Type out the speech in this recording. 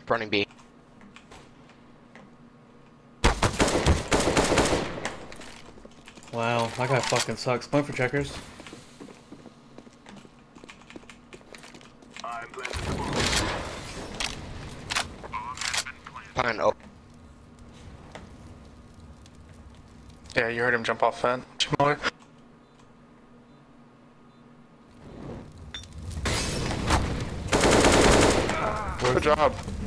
Running B. Wow, that guy fucking sucks. Point for checkers. Fine. Oh, Yeah, you heard him jump off fan. Jamal. Good job.